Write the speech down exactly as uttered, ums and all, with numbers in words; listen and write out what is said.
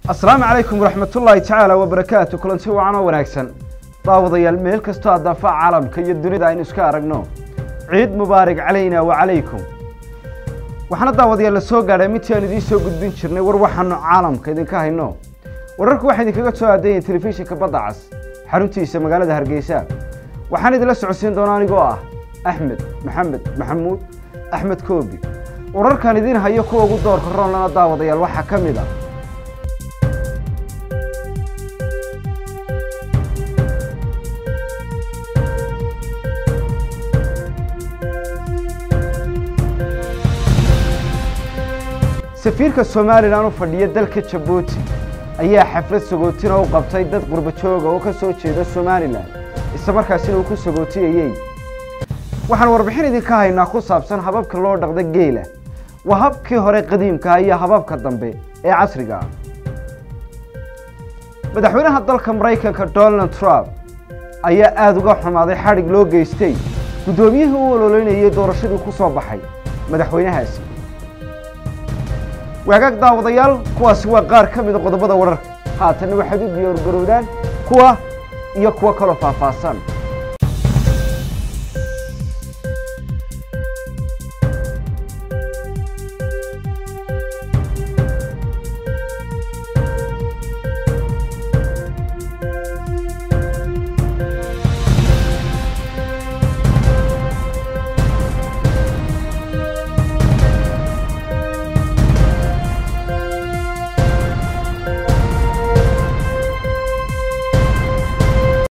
السلام عليكم ورحمة الله تعالى وبركاته. كل شيء وعنا ونكسن طاوض يالميل كستو الدفاع عالم كي الدنيا داين اسكارقنو عيد مبارك علينا وعليكم. وحنا طاوض يال السوق على ميتين دي سوق الدين شرني وروحنا عالم كيدن كاهينو وررك واحد كيغا سو ادين تلفزيون كبدعس حرuntiisa magaalada Hargeysa. waxaan idin la socodsiin doonaa anigoo ah Axmed Maxamed Maxamuud Axmed Koobi. wararkan idin hayo kuwa ugu doorka roon lana daawadayaal waxa kamid ah سفيرك الصومالي لانو فدhiya dalka Djibouti ayaa xaflad sagootin oo qabtay dad qurba joog oo ka soo jeeda Soomaaliland isla markaasina uu ku sagootiyay waxaan warbixin idin ka haynaa ku saabsan hababka loo dhaqdo geela waa habkii hore qadiimka ah iyo hababka dambe ee casriga ah madaxweynaha dalka Mareykanka Donald Trump ayaa aad uga xumaaday xarig loo geystay gudoomiyihii uu ololeynayay doorashadii ku soo baxay madaxweynahaasi وهاك داوديال كواس هو قار كم يدق قضبضة ورر هاتن واحد يدير جرودان كوا يكوا كلو فافاسان